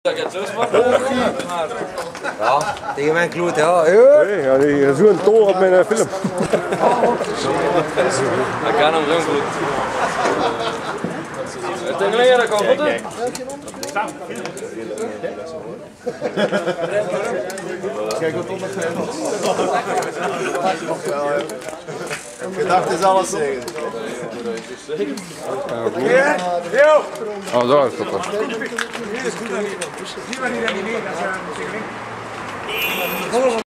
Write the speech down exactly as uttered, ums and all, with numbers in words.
Ja, tegen mijn kloot, ja. Nee, ja, die zo'n tol op mijn film. Ik ken hem zo'n goed. Het is alleen dat kan goed. Kijk wat op het gedacht is alles zeggen. Oh, daar is het toch. Die